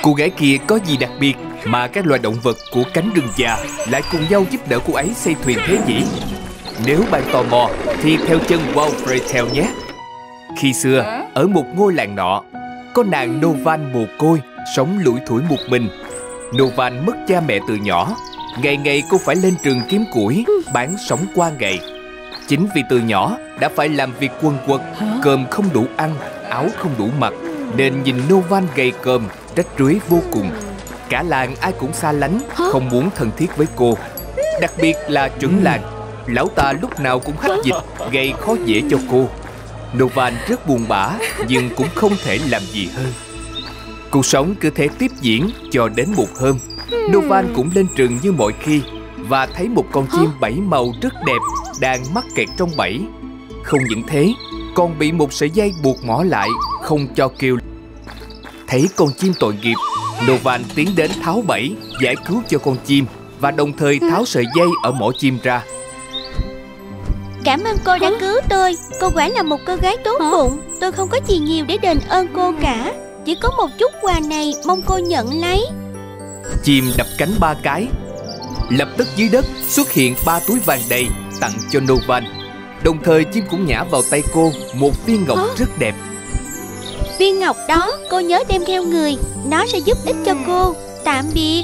Cô gái kia có gì đặc biệt mà các loài động vật của cánh rừng già lại cùng nhau giúp đỡ cô ấy xây thuyền thế nhỉ? Nếu bạn tò mò thì theo chân Walfrey theo nhé. Khi xưa, ở một ngôi làng nọ, có nàng Novan mồ côi sống lủi thủi một mình. Novan mất cha mẹ từ nhỏ. Ngày ngày cô phải lên rừng kiếm củi, bán sống qua ngày. Chính vì từ nhỏ đã phải làm việc quần quật, cơm không đủ ăn, áo không đủ mặc, nên nhìn Novan gầy còm, rách rưới vô cùng. Cả làng ai cũng xa lánh, không muốn thân thiết với cô. Đặc biệt là trưởng làng, lão ta lúc nào cũng hách dịch, gây khó dễ cho cô. Novan rất buồn bã, nhưng cũng không thể làm gì hơn. Cuộc sống cứ thế tiếp diễn cho đến một hôm, Novan cũng lên rừng như mọi khi và thấy một con chim bảy màu rất đẹp đang mắc kẹt trong bẫy. Không những thế, còn bị một sợi dây buộc mỏ lại, không cho kêu. Thấy con chim tội nghiệp, Novan tiến đến tháo bẫy, giải cứu cho con chim và đồng thời tháo sợi dây ở mỏ chim ra. Cảm ơn cô đã cứu tôi. Cô quả là một cô gái tốt bụng. Tôi không có gì nhiều để đền ơn cô cả. Chỉ có một chút quà này, mong cô nhận lấy. Chim đập cánh 3 cái. Lập tức dưới đất xuất hiện 3 túi vàng đầy tặng cho Novan. Đồng thời chim cũng nhả vào tay cô một viên ngọc rất đẹp. Viên ngọc đó cô nhớ đem theo người, nó sẽ giúp ích cho cô. Tạm biệt.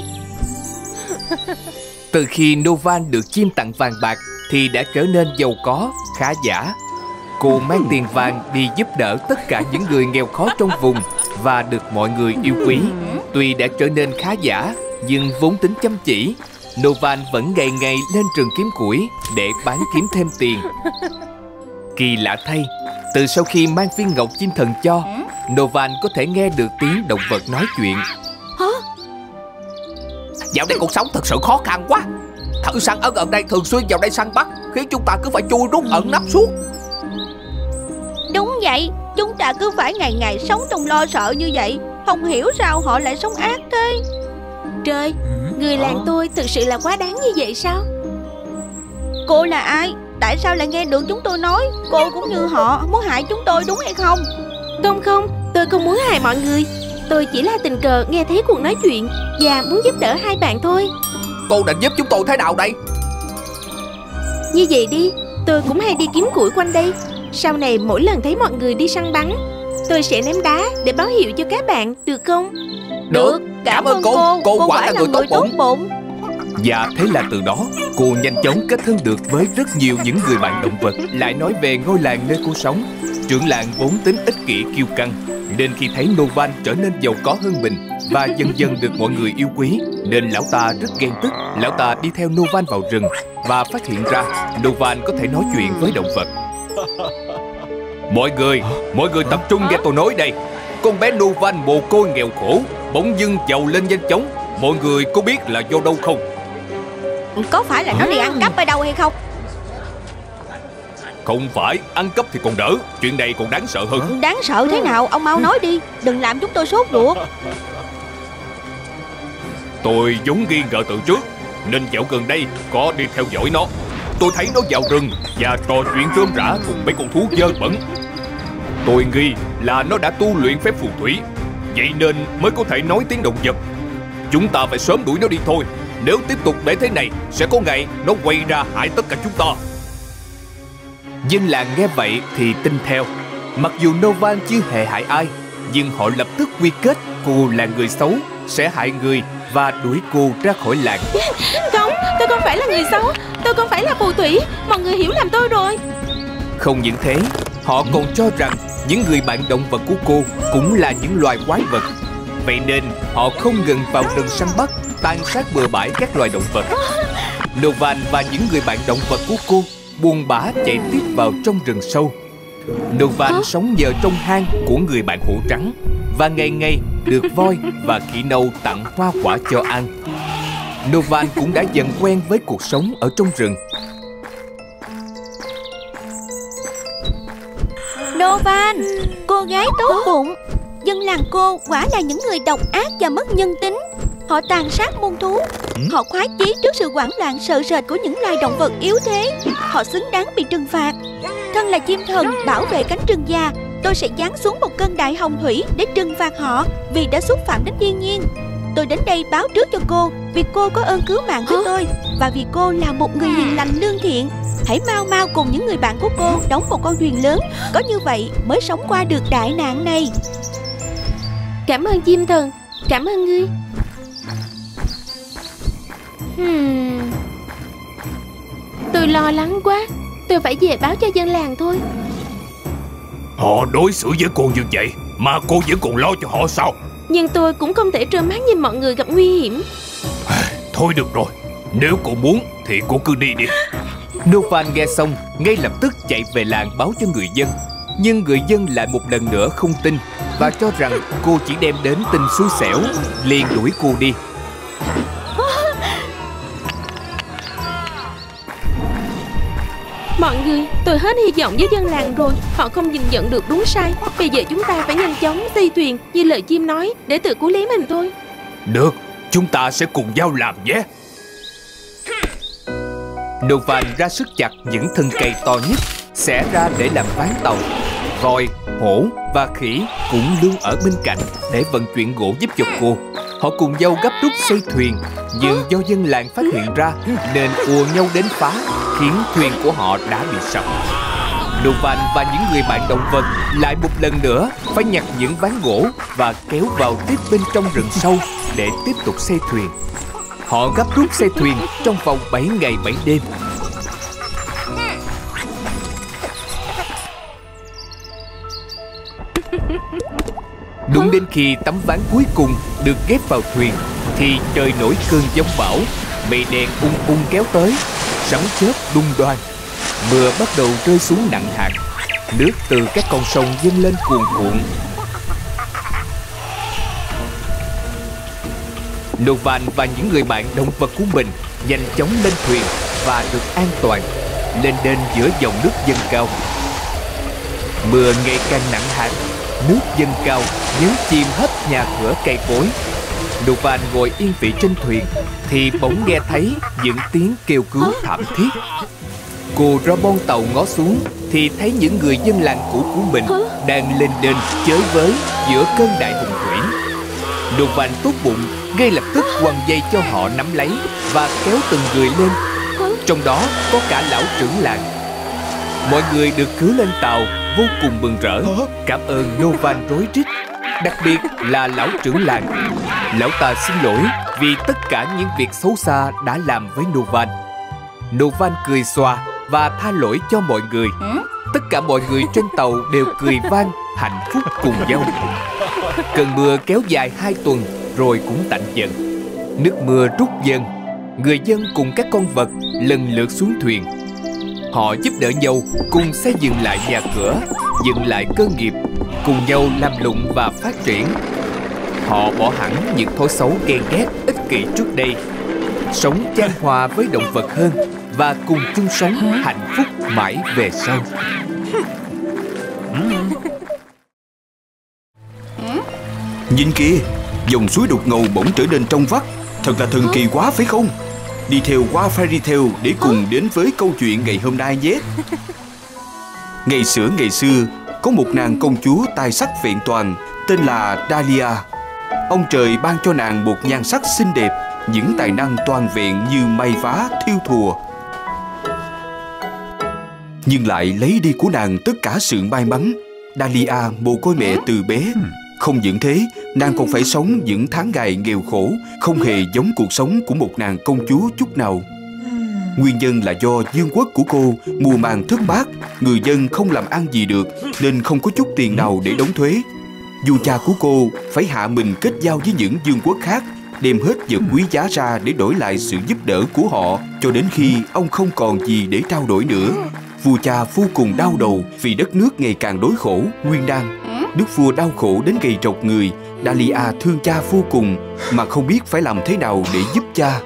Từ khi Novan được chim tặng vàng bạc thì đã trở nên giàu có, khá giả. Cô mang tiền vàng đi giúp đỡ tất cả những người nghèo khó trong vùng và được mọi người yêu quý. Tuy đã trở nên khá giả, nhưng vốn tính chăm chỉ, Novan vẫn ngày ngày lên rừng kiếm củi để bán kiếm thêm tiền. Kỳ lạ thay, từ sau khi mang viên ngọc chim thần cho, Novan có thể nghe được tiếng động vật nói chuyện. Dạo này cuộc sống thật sự khó khăn quá. Thợ săn ở gần đây thường xuyên vào đây săn bắt, khiến chúng ta cứ phải chui rút ẩn nấp suốt. Đúng vậy, chúng ta cứ phải ngày ngày sống trong lo sợ như vậy. Không hiểu sao họ lại sống ác thế. Trời, người làng tôi thực sự là quá đáng như vậy sao? Cô là ai? Tại sao lại nghe được chúng tôi nói? Cô cũng như họ muốn hại chúng tôi đúng hay không? Không, tôi không muốn hại mọi người. Tôi chỉ là tình cờ nghe thấy cuộc nói chuyện và muốn giúp đỡ hai bạn thôi. Cô định giúp chúng tôi thế nào đây? Như vậy đi, tôi cũng hay đi kiếm củi quanh đây. Sau này mỗi lần thấy mọi người đi săn bắn, tôi sẽ ném đá để báo hiệu cho các bạn, được không? Được, cảm ơn cô. Cô quả là người tốt bụng. Và thế là từ đó, cô nhanh chóng kết thân được với rất nhiều những người bạn động vật. Lại nói về ngôi làng nơi cô sống, trưởng làng vốn tính ích kỷ kiêu căng, nên khi thấy Novan trở nên giàu có hơn mình và dần dần được mọi người yêu quý, nên lão ta rất ghen tức. Lão ta đi theo Novan vào rừng và phát hiện ra Novan có thể nói chuyện với động vật. Mọi người tập trung nghe tôi nói đây. Con bé Novan mồ côi nghèo khổ bỗng dưng giàu lên nhanh chóng. Mọi người có biết là do đâu không? Có phải là nó đi ăn cắp ở đâu hay không? Không phải, ăn cắp thì còn đỡ, chuyện này còn đáng sợ hơn. Đáng sợ thế nào? Ông mau nói đi, đừng làm chúng tôi sốt ruột. Tôi vốn nghi ngờ từ trước, nên dạo gần đây có đi theo dõi nó. Tôi thấy nó vào rừng và trò chuyện rơm rả cùng mấy con thú dơ bẩn. Tôi nghi là nó đã tu luyện phép phù thủy, vậy nên mới có thể nói tiếng động vật. Chúng ta phải sớm đuổi nó đi thôi. Nếu tiếp tục để thế này, sẽ có ngày nó quay ra hại tất cả chúng ta. Dân làng nghe vậy thì tin theo. Mặc dù Novan chưa hề hại ai, nhưng họ lập tức quy kết cô là người xấu, sẽ hại người và đuổi cô ra khỏi làng. Không, tôi không phải là người xấu, tôi không phải là phù thủy. Mọi người hiểu lầm tôi rồi. Không những thế, họ còn cho rằng những người bạn động vật của cô cũng là những loài quái vật. Vậy nên họ không ngừng vào rừng săn bắt, tàn sát bừa bãi các loài động vật. Novan và những người bạn động vật của cô buồn bã chạy tiếp vào trong rừng sâu. Novan sống nhờ trong hang của người bạn hổ trắng và ngày ngày được voi và khỉ nâu tặng hoa quả cho ăn. Novan cũng đã dần quen với cuộc sống ở trong rừng. Novan, cô gái tốt bụng. Dân làng cô quả là những người độc ác và mất nhân tính. Họ tàn sát muôn thú. Họ khoái chí trước sự hoảng loạn sợ sệt của những loài động vật yếu thế. Họ xứng đáng bị trừng phạt. Thân là chim thần bảo vệ cánh rừng già, tôi sẽ giáng xuống một cơn đại hồng thủy để trừng phạt họ vì đã xúc phạm đến thiên nhiên. Tôi đến đây báo trước cho cô vì cô có ơn cứu mạng với tôi, và vì cô là một người hiền lành lương thiện. Hãy mau mau cùng những người bạn của cô đóng một con thuyền lớn, có như vậy mới sống qua được đại nạn này. Cảm ơn chim thần, cảm ơn ngươi. Tôi lo lắng quá. Tôi phải về báo cho dân làng thôi. Họ đối xử với cô như vậy mà cô vẫn còn lo cho họ sao? Nhưng tôi cũng không thể trơ mắt nhìn mọi người gặp nguy hiểm. Thôi được rồi, nếu cô muốn thì cô cứ đi đi. Novan nghe xong ngay lập tức chạy về làng báo cho người dân. Nhưng người dân lại một lần nữa không tin và cho rằng cô chỉ đem đến tin xui xẻo, liền đuổi cô đi. Mọi người, tôi hết hy vọng với dân làng rồi. Họ không nhìn nhận được đúng sai. Bây giờ chúng ta phải nhanh chóng xây thuyền như lời chim nói để tự cứu lấy mình thôi. Được, chúng ta sẽ cùng nhau làm nhé. Novan ra sức chặt những thân cây to nhất, xẻ ra để làm ván tàu. Voi, hổ và khỉ cũng luôn ở bên cạnh để vận chuyển gỗ giúp cho cô. Họ cùng nhau gấp rút xây thuyền, nhưng do dân làng phát hiện ra nên ùa nhau đến phá, khiến thuyền của họ đã bị sập. Novan và những người bạn động vật lại một lần nữa phải nhặt những ván gỗ và kéo vào tiếp bên trong rừng sâu để tiếp tục xây thuyền. Họ gấp rút xây thuyền trong vòng 7 ngày 7 đêm. Đúng đến khi tấm ván cuối cùng được ghép vào thuyền thì trời nổi cơn giông bão, mây đen ung kéo tới, sấm chớp đung đoan. Mưa bắt đầu rơi xuống nặng hạt, nước từ các con sông dâng lên cuồn cuộn. Novan và những người bạn động vật của mình nhanh chóng lên thuyền và được an toàn lên đến giữa dòng nước dâng cao. Mưa ngày càng nặng hạt, nước dâng cao nhấn chìm hết nhà cửa cây cối. Novan ngồi yên vị trên thuyền thì bỗng nghe thấy những tiếng kêu cứu thảm thiết. Cô ra bon tàu ngó xuống thì thấy những người dân làng cũ của mình đang lên đên chới với giữa cơn đại hồng thủy. Novan tốt bụng ngay lập tức quăng dây cho họ nắm lấy và kéo từng người lên. Trong đó có cả lão trưởng làng. Mọi người được cứu lên tàu vô cùng mừng rỡ, cảm ơn Novan rối rít. Đặc biệt là lão trưởng làng. Lão ta xin lỗi vì tất cả những việc xấu xa đã làm với Novan. Novan cười xòa và tha lỗi cho mọi người. Tất cả mọi người trên tàu đều cười vang, hạnh phúc cùng nhau. Cơn mưa kéo dài 2 tuần rồi cũng tạnh dần. Nước mưa rút dần. Người dân cùng các con vật lần lượt xuống thuyền. Họ giúp đỡ nhau cùng xây dựng lại nhà cửa, dựng lại cơ nghiệp, cùng nhau làm lụng và phát triển. Họ bỏ hẳn những thói xấu ghen ghét ích kỷ trước đây, sống chan hòa với động vật hơn và cùng chung sống hạnh phúc mãi về sau. Nhìn kìa, dòng suối đục ngầu bỗng trở nên trong vắt. Thật là thần kỳ quá phải không? Đi theo Wild Fairy Tale để cùng đến với câu chuyện ngày hôm nay nhé. Ngày xưa có một nàng công chúa tài sắc vẹn toàn tên là Dahlia. Ông trời ban cho nàng một nhan sắc xinh đẹp, những tài năng toàn vẹn như may vá, thêu thùa, nhưng lại lấy đi của nàng tất cả sự may mắn. Dahlia mồ côi mẹ từ bé. Không những thế, nàng còn phải sống những tháng ngày nghèo khổ, không hề giống cuộc sống của một nàng công chúa chút nào. Nguyên nhân là do vương quốc của cô mùa màng thất bát, người dân không làm ăn gì được nên không có chút tiền nào để đóng thuế. Vua cha của cô phải hạ mình kết giao với những vương quốc khác, đem hết vật quý giá ra để đổi lại sự giúp đỡ của họ, cho đến khi ông không còn gì để trao đổi nữa. Vua cha vô cùng đau đầu vì đất nước ngày càng đói khổ, nguyên đan. Đức vua đau khổ đến gầy trọc người. Dahlia thương cha vô cùng mà không biết phải làm thế nào để giúp cha.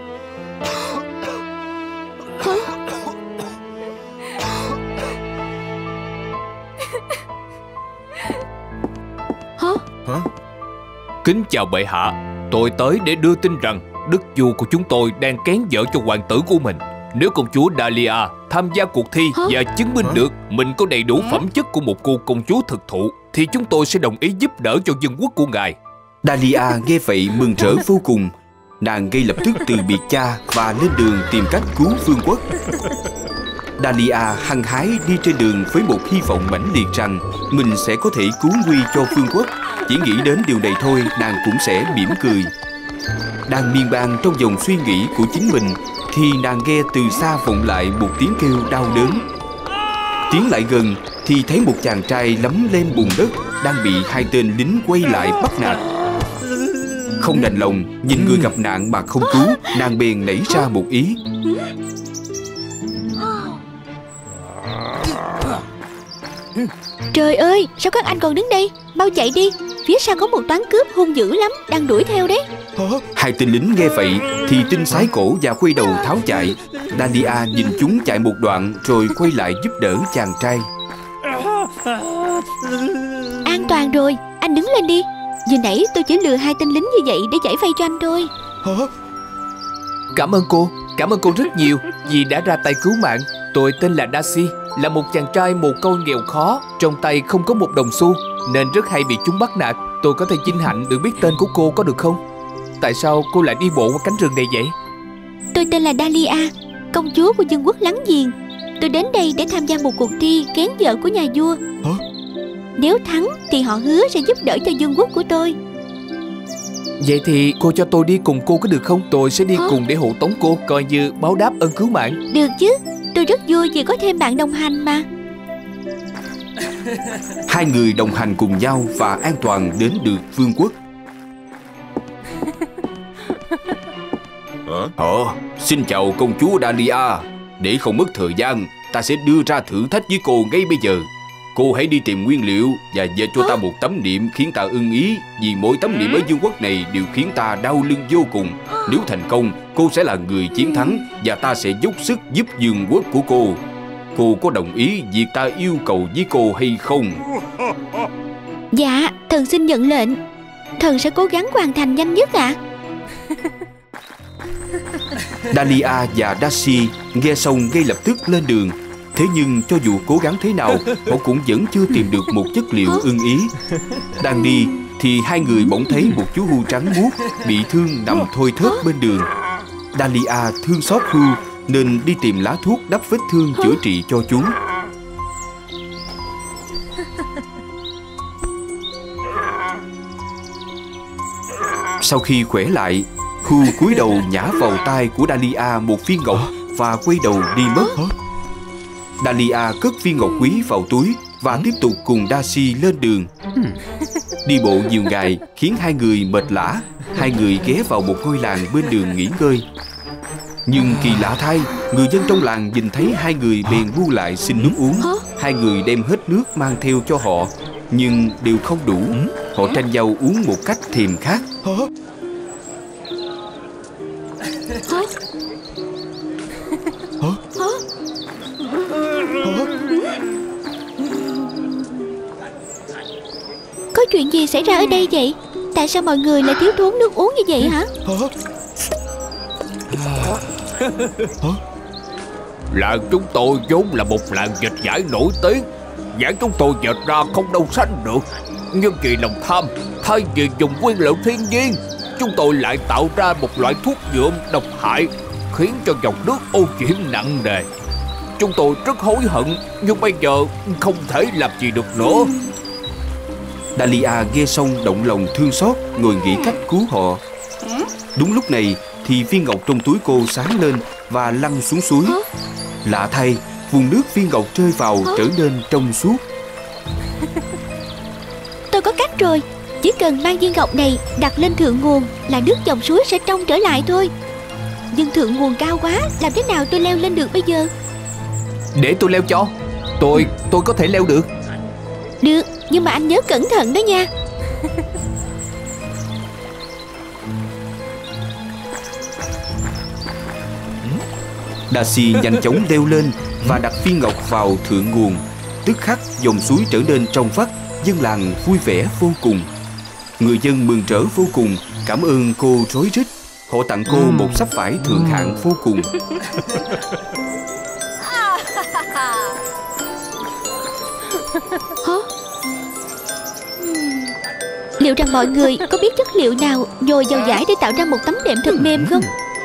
Kính chào bệ hạ, tôi tới để đưa tin rằng đức vua của chúng tôi đang kén vợ cho hoàng tử của mình. Nếu công chúa Dahlia tham gia cuộc thi và chứng minh được mình có đầy đủ phẩm chất của một cô công chúa thực thụ, thì chúng tôi sẽ đồng ý giúp đỡ cho dân quốc của ngài. Dahlia nghe vậy mừng rỡ vô cùng. Nàng ngay lập tức từ biệt cha và lên đường tìm cách cứu vương quốc. Dahlia hăng hái đi trên đường với một hy vọng mãnh liệt rằng mình sẽ có thể cứu nguy cho vương quốc. Chỉ nghĩ đến điều này thôi, nàng cũng sẽ mỉm cười. Đang miên man trong dòng suy nghĩ của chính mình thì nàng nghe từ xa vọng lại một tiếng kêu đau đớn. Tiến lại gần thì thấy một chàng trai lấm lên bùn đất đang bị hai tên lính quay lại bắt nạt. Không đành lòng nhìn người gặp nạn mà không cứu, nàng bèn nảy ra một ý. Trời ơi, sao các anh còn đứng đây? Mau chạy đi, phía sau có một toán cướp hung dữ lắm, đang đuổi theo đấy. Hai tên lính nghe vậy thì tinh sái cổ và quay đầu tháo chạy. Dahlia nhìn chúng chạy một đoạn rồi quay lại giúp đỡ chàng trai. An toàn rồi, anh đứng lên đi. Vừa nãy tôi chỉ lừa hai tên lính như vậy để giải vây cho anh thôi. Cảm ơn cô rất nhiều vì đã ra tay cứu mạng. Tôi tên là Darcy, là một chàng trai mồ côi nghèo khó, trong tay không có một đồng xu nên rất hay bị chúng bắt nạt. Tôi có thể vinh hạnh được biết tên của cô có được không? Tại sao cô lại đi bộ qua cánh rừng này vậy? Tôi tên là Dahlia, công chúa của dân quốc láng giềng. Tôi đến đây để tham gia một cuộc thi kén vợ của nhà vua. Nếu thắng thì họ hứa sẽ giúp đỡ cho vương quốc của tôi. Vậy thì cô cho tôi đi cùng cô có được không? Tôi sẽ đi cùng để hộ tống cô, coi như báo đáp ơn cứu mạng. Được chứ, tôi rất vui vì có thêm bạn đồng hành mà. Hai người đồng hành cùng nhau và an toàn đến được vương quốc. Xin chào công chúa Dahlia. Để không mất thời gian, ta sẽ đưa ra thử thách với cô ngay bây giờ. Cô hãy đi tìm nguyên liệu và dệt cho ta một tấm niệm khiến ta ưng ý. Vì mỗi tấm niệm ở vương quốc này đều khiến ta đau lưng vô cùng. Nếu thành công, cô sẽ là người chiến thắng và ta sẽ dốc sức giúp vương quốc của cô. Cô có đồng ý việc ta yêu cầu với cô hay không? Dạ, thần xin nhận lệnh. Thần sẽ cố gắng hoàn thành nhanh nhất ạ. Dahlia và Darcy nghe xong ngay lập tức lên đường. Thế nhưng cho dù cố gắng thế nào, họ cũng vẫn chưa tìm được một chất liệu ưng ý. Đang đi thì hai người bỗng thấy một chú hươu trắng muốt bị thương nằm thoi thóp bên đường. Dahlia thương xót hươu nên đi tìm lá thuốc đắp vết thương chữa trị cho chúng. Sau khi khỏe lại, hươu cúi đầu nhả vào tai của Dahlia một viên ngọc và quay đầu đi mất. Dahlia cất viên ngọc quý vào túi và tiếp tục cùng Darcy lên đường. Đi bộ nhiều ngày khiến hai người mệt lả. Hai người ghé vào một ngôi làng bên đường nghỉ ngơi. Nhưng kỳ lạ thay, người dân trong làng nhìn thấy hai người bèn bu lại xin nước uống. Hai người đem hết nước mang theo cho họ, nhưng đều không đủ. Họ tranh nhau uống một cách thèm khát. Có chuyện gì xảy ra ở đây vậy? Tại sao mọi người lại thiếu thốn nước uống như vậy hả? Làng chúng tôi vốn là một làng dệt vải nổi tiếng. Vải chúng tôi dệt ra không đâu sánh được. Nhưng vì lòng tham, thay vì dùng nguyên liệu thiên nhiên, chúng tôi lại tạo ra một loại thuốc nhuộm độc hại, khiến cho dòng nước ô nhiễm nặng nề. Chúng tôi rất hối hận, nhưng bây giờ không thể làm gì được nữa. Dahlia nghe xong động lòng thương xót, ngồi nghĩ cách cứu họ. Đúng lúc này thì viên ngọc trong túi cô sáng lên và lăn xuống suối. Lạ thay, vùng nước viên ngọc rơi vào trở nên trong suốt. Tôi có cách rồi. Chỉ cần mang viên ngọc này đặt lên thượng nguồn là nước dòng suối sẽ trong trở lại thôi. Nhưng thượng nguồn cao quá, làm thế nào tôi leo lên được bây giờ? Để tôi leo cho. Tôi có thể leo được. Được, nhưng mà anh nhớ cẩn thận đó nha. Darcy nhanh chóng leo lên và đặt viên ngọc vào thượng nguồn. Tức khắc dòng suối trở nên trong vắt. Dân làng vui vẻ vô cùng. Người dân mừng rỡ vô cùng, cảm ơn cô rối rít. Họ tặng cô một sắp vải thượng hạng vô cùng. Liệu rằng mọi người có biết chất liệu nào nhồi vào vải để tạo ra một tấm đệm thật mềm không?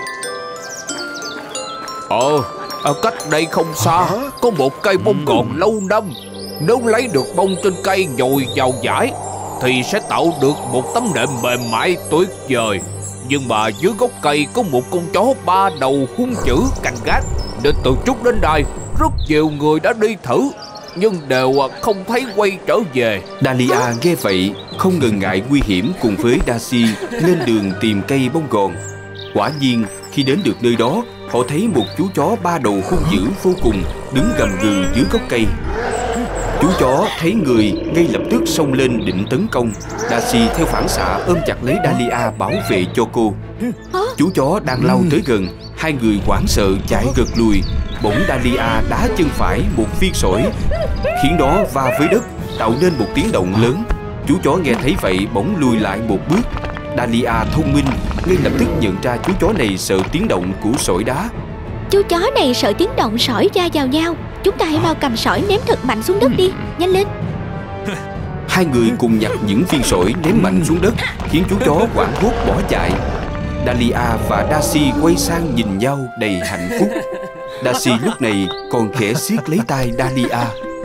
Cách đây không xa có một cây bông gòn lâu năm. Nếu lấy được bông trên cây nhồi vào vải thì sẽ tạo được một tấm đệm mềm mại tuyệt vời. Nhưng mà dưới gốc cây có một con chó 3 đầu hung dữ canh gác, nên từ trước đến nay rất nhiều người đã đi thử nhưng đều không thấy quay trở về. Dahlia nghe vậy không ngần ngại nguy hiểm cùng với Darcy lên đường tìm cây bông gòn. Quả nhiên khi đến được nơi đó, họ thấy một chú chó 3 đầu hung dữ vô cùng đứng gầm gừ dưới gốc cây. Chú chó thấy người ngay lập tức xông lên định tấn công. Darcy theo phản xạ ôm chặt lấy Dahlia bảo vệ cho cô. Chú chó đang lao tới gần, hai người hoảng sợ chạy gật lùi. Bỗng Dahlia đá chân phải một viên sỏi, khiến nó va với đất tạo nên một tiếng động lớn. Chú chó nghe thấy vậy bỗng lùi lại một bước. Dahlia thông minh ngay lập tức nhận ra chú chó này sợ tiếng động của sỏi đá. Chú chó này sợ tiếng động sỏi va vào nhau. Chúng ta hãy mau cầm sỏi ném thật mạnh xuống đất đi. Nhanh lên. Hai người cùng nhặt những viên sỏi ném mạnh xuống đất, khiến chú chó hoảng hốt bỏ chạy. Dahlia và Darcy quay sang nhìn nhau đầy hạnh phúc. Darcy lúc này còn khẽ siết lấy tay Dahlia.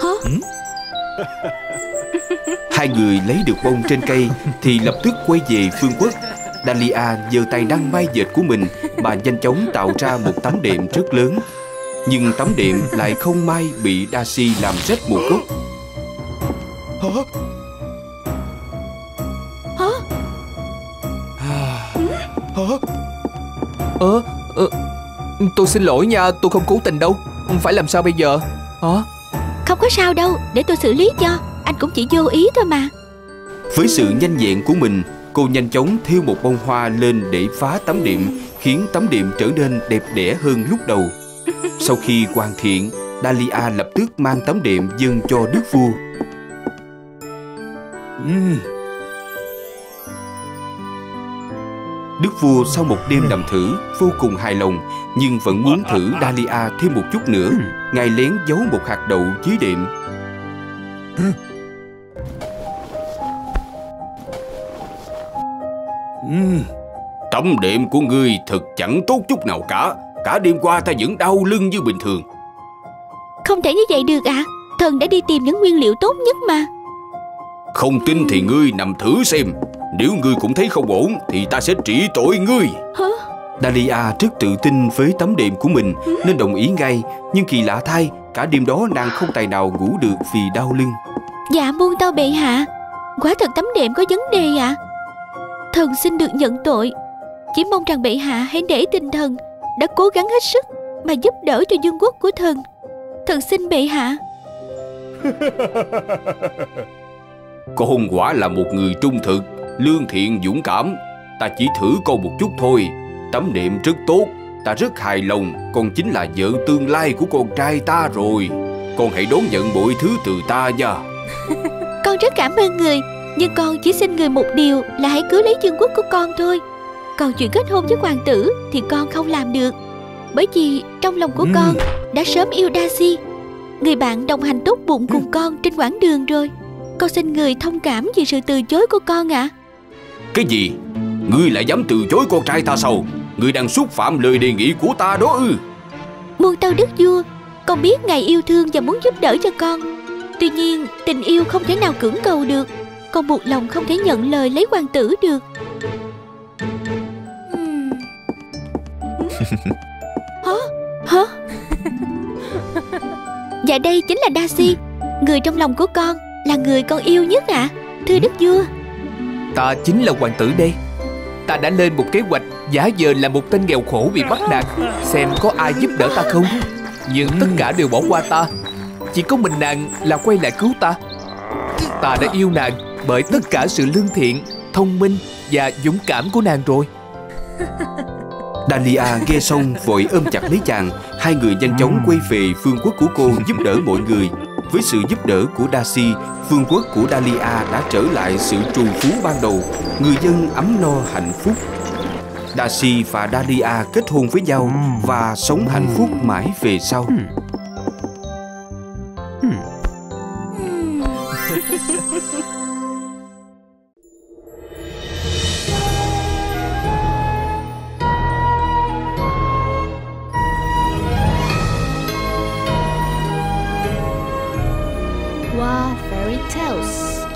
Hai người lấy được bông trên cây thì lập tức quay về Vương quốc. Dahlia giơ tài năng may dệt của mình mà nhanh chóng tạo ra một tấm đệm rất lớn. Nhưng tấm đệm lại không may bị Darcy làm rách một góc. Tôi xin lỗi nha, tôi không cố tình đâu. Phải làm sao bây giờ? Không có sao đâu, để tôi xử lý cho. Anh cũng chỉ vô ý thôi mà. Với sự nhanh nhẹn của mình, cô nhanh chóng thêu một bông hoa lên để phá tấm đệm, khiến tấm đệm trở nên đẹp đẽ hơn lúc đầu. Sau khi hoàn thiện, Dahlia lập tức mang tấm đệm dâng cho đức vua. Đức vua sau một đêm làm thử vô cùng hài lòng, nhưng vẫn muốn thử Dahlia thêm một chút nữa. Ngài lén giấu một hạt đậu dưới đệm. Tấm đệm của ngươi thật chẳng tốt chút nào cả. Cả đêm qua ta vẫn đau lưng như bình thường. Không thể như vậy được ạ. Thần đã đi tìm những nguyên liệu tốt nhất mà. Không tin thì ngươi nằm thử xem. Nếu ngươi cũng thấy không ổn thì ta sẽ trị tội ngươi. Dahlia rất tự tin với tấm đệm của mình nên đồng ý ngay. Nhưng kỳ lạ thay, cả đêm đó nàng không tài nào ngủ được vì đau lưng. Dạ muôn tâu bệ hạ, quả thật tấm đệm có vấn đề ạ. Thần xin được nhận tội. Chỉ mong rằng bệ hạ hãy để tinh thần đã cố gắng hết sức mà giúp đỡ cho vương quốc của thần. Thần xin bệ hạ. Con quả là một người trung thực, lương thiện, dũng cảm. Ta chỉ thử con một chút thôi. Tấm đệm rất tốt, ta rất hài lòng. Con chính là vợ tương lai của con trai ta rồi. Con hãy đón nhận mọi thứ từ ta nha. Con rất cảm ơn người, nhưng con chỉ xin người một điều là hãy cứu lấy vương quốc của con thôi. Còn chuyện kết hôn với hoàng tử thì con không làm được, bởi vì trong lòng của con đã sớm yêu Darcy, người bạn đồng hành tốt bụng cùng con trên quãng đường rồi. Con xin người thông cảm vì sự từ chối của con ạ. Cái gì? Ngươi lại dám từ chối con trai ta sao? Ngươi đang xúc phạm lời đề nghị của ta đó ư? Muôn tâu đức vua, con biết ngài yêu thương và muốn giúp đỡ cho con. Tuy nhiên tình yêu không thể nào cưỡng cầu được. Con buộc lòng không thể nhận lời lấy hoàng tử được. Hả? Dạ đây chính là Darcy, người trong lòng của con, là người con yêu nhất ạ. Thưa đức vua. Ta chính là hoàng tử đây. Ta đã lên một kế hoạch giả vờ là một tên nghèo khổ bị bắt nạt, xem có ai giúp đỡ ta không. Nhưng tất cả đều bỏ qua ta. Chỉ có mình nàng là quay lại cứu ta. Ta đã yêu nàng bởi tất cả sự lương thiện, thông minh và dũng cảm của nàng rồi. Dahlia nghe xong vội ôm chặt lấy chàng. Hai người nhanh chóng quay về vương quốc của cô giúp đỡ mọi người. Với sự giúp đỡ của Darcy, vương quốc của Dahlia đã trở lại sự trù phú ban đầu. Người dân ấm no hạnh phúc. Darcy và Dahlia kết hôn với nhau và sống hạnh phúc mãi về sau. Fairy Tales.